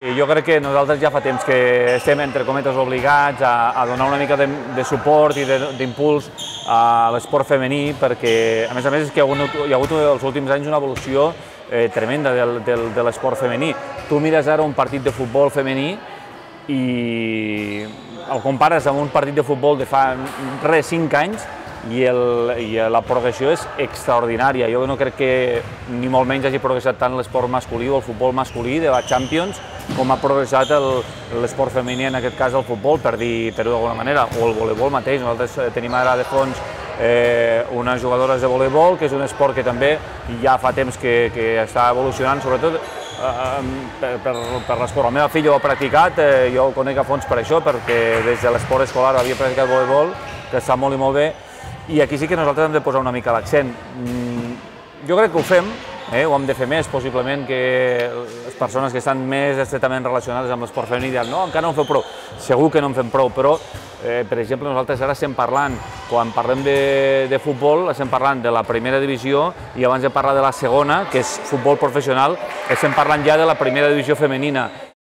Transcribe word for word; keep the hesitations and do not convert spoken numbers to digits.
Jo crec que nosaltres ja fa temps que estem, entre cometes, obligats a, a donar una mica de, de suport i d'impuls a l'esport femení, perquè, a més a més, és que hi ha hagut, hi ha hagut els últims anys una evolució eh, tremenda del, del, de l'esport femení. Tu mires ara un partit de futbol femení i el compares amb un partit de futbol de fa res, cinc anys, i, el, i la progressió és extraordinària. Jo no crec que ni molt menys hagi progressat tant l'esport masculí o el futbol masculí de la Champions com ha progressat l'esport femení, en aquest cas el futbol, per dir-ho d'alguna manera, o el voleibol mateix. Nosaltres tenim ara de fons eh, unes jugadores de voleibol, que és un esport que també ja fa temps que, que està evolucionant, sobretot eh, per, per, per l'esport. La meva filla ho ha practicat, eh, jo ho conec a fons per això, perquè des de l'esport escolar havia practicat voleibol, que està molt i molt bé, i aquí sí que nosaltres hem de posar una mica l'accent. Jo crec que ho fem, eh, ho hem de fer més, possiblement que les persones que estan més estretament relacionades amb l'esport femení diran no, encara no en feu prou. Segur que no en fem prou, però, eh, per exemple, nosaltres ara estem parlant, quan parlem de, de futbol, estem parlant de la primera divisió i abans de parlar de la segona, que és futbol professional, estem parlant ja de la primera divisió femenina.